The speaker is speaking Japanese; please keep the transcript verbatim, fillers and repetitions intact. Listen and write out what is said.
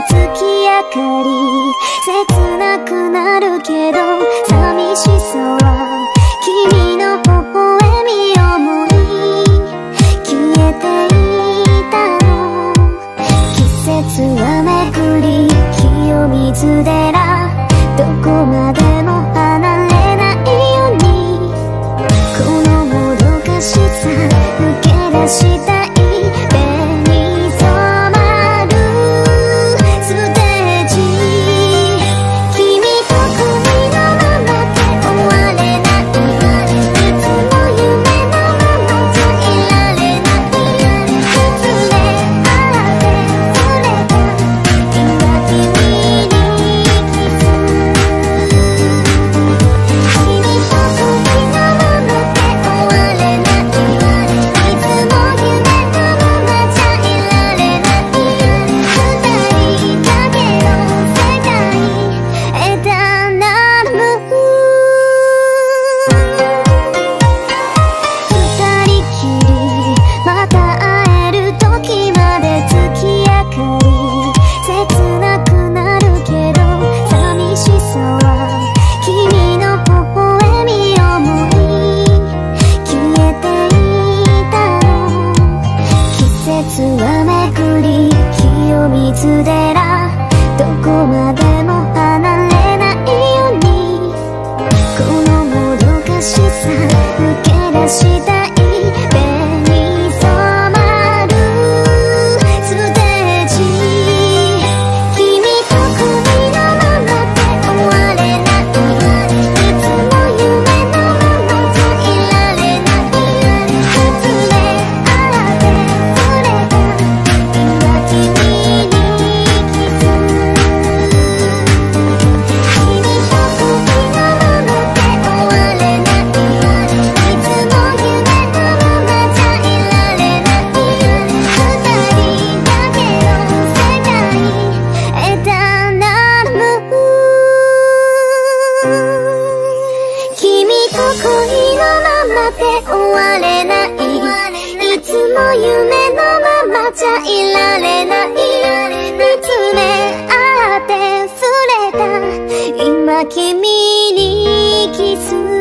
月明かり切なくなるけど寂しさは君の微笑み思い消えていたの。季節はめくり清水寺どこまでも離れないようにこのもどかしさ抜け出したい水寺どこまでも離れないようにこのもどかしさ抜け出したい目に染まるステージ君と恋のままで終われないいつも夢のままじゃいられない崩れ合ってそれが今君に恋のままで終われないいつも夢のままじゃいられない見つめ合って触れた今君にキス